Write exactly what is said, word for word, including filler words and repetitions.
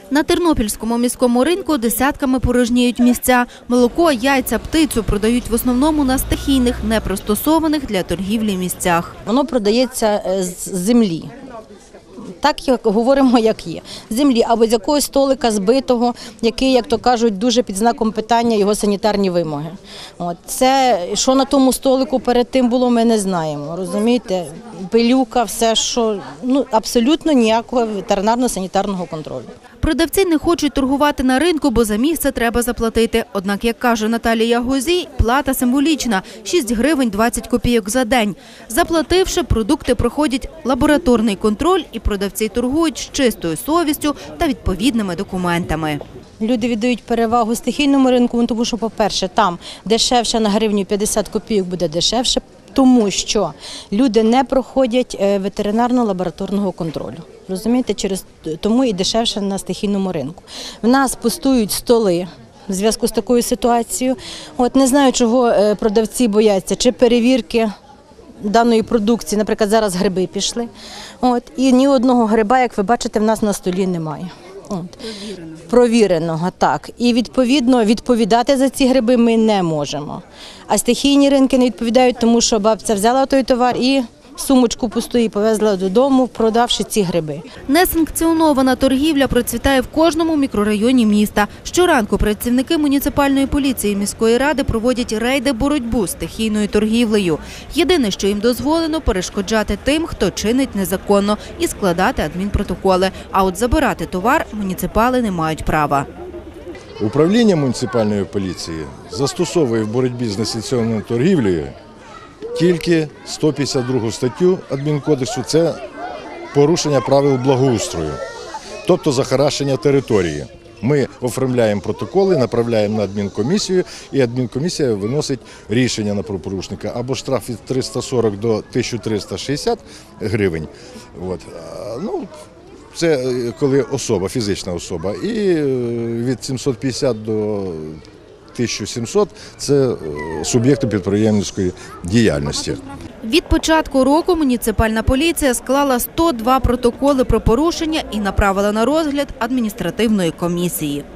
На Тернопільському міському ринку десятками порожніють місця. Молоко, яйця, птицю продають в основному на стихійних, непристосованих для торгівлі місцях. Воно продається з землі. Так, як говоримо, як є. З землі або з якогось столика збитого, який, як то кажуть, дуже під знаком питання його санітарні вимоги. От. Це, що на тому столику перед тим було, ми не знаємо. Розумієте? Пилюка, все, що, ну, абсолютно ніякого ветеринарно-санітарного контролю. Продавці не хочуть торгувати на ринку, бо за місце треба заплатити. Однак, як каже Наталія Гузій, плата символічна – шість гривень двадцять копійок за день. Заплативши, продукти проходять лабораторний контроль і продавці торгують з чистою совістю та відповідними документами. Люди віддають перевагу стихійному ринку, тому що, по-перше, там дешевше на гривню п'ятдесят копійок буде дешевше, тому що люди не проходять ветеринарно-лабораторного контролю. Розумієте, через тому і дешевше на стихійному ринку. В нас пустують столи в зв'язку з такою ситуацією. От не знаю, чого продавці бояться, чи перевірки даної продукції, наприклад, зараз гриби пішли. От, і ні одного гриба, як ви бачите, в нас на столі немає. От. Провіреного. Провіреного, так. І, відповідно, відповідати за ці гриби ми не можемо. А стихійні ринки не відповідають, тому що бабця взяла той товар і сумочку пусту і повезла додому, продавши ці гриби. Несанкціонована торгівля процвітає в кожному мікрорайоні міста. Щоранку працівники муніципальної поліції міської ради проводять рейди боротьбу з стихійною торгівлею. Єдине, що їм дозволено – перешкоджати тим, хто чинить незаконно, і складати адмінпротоколи. А от забирати товар муніципали не мають права. Управління муніципальної поліції застосовує в боротьбі з несанкціонованою торгівлею тільки сто п'ятдесят другу статтю Адмінкодексу – це порушення правил благоустрою, тобто захаращення території. Ми оформляємо протоколи, направляємо на адмінкомісію, і адмінкомісія виносить рішення на правопорушника або штраф від триста сорок до тисяча триста шістдесят гривень. От. Ну, це коли особа, фізична особа, і від сімсот п'ятдесят до тисяча сімсот – це суб'єкти підприємницької діяльності. Від початку року муніципальна поліція склала сто два протоколи про порушення і направила на розгляд адміністративної комісії.